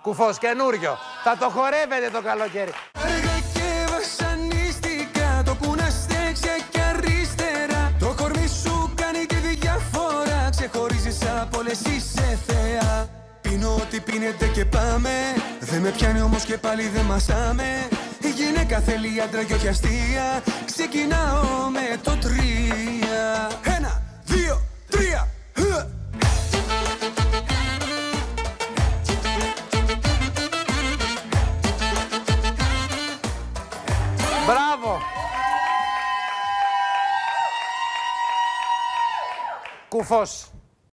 Κουφός, καινούριο. Θα το χορεύετε το καλοκαίρι. Αργά και βασανίστηκα, το κουνάς δεξιά και αριστερά. Το κορμί σου κάνει τη διαφορά, ξεχωρίζεις από όλες, είσαι θεά. Πίνω ό,τι πίνετε και πάμε, δεν με πιάνει όμως και πάλι δεν μασάμε. Η γυναίκα θέλει άντρα και όχι αστεία, ξεκινάω με το 3. 1, 2, 3. Μπράβο! Κουφός.